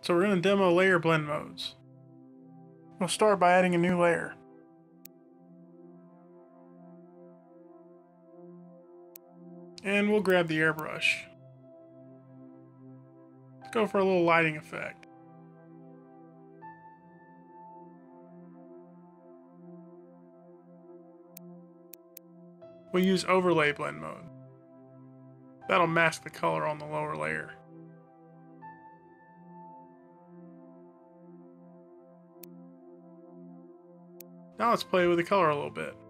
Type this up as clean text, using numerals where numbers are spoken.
So we're going to demo layer blend modes. We'll start by adding a new layer. And we'll grab the airbrush. Let's go for a little lighting effect. We'll use overlay blend mode. That'll mask the color on the lower layer. Now let's play with the color a little bit.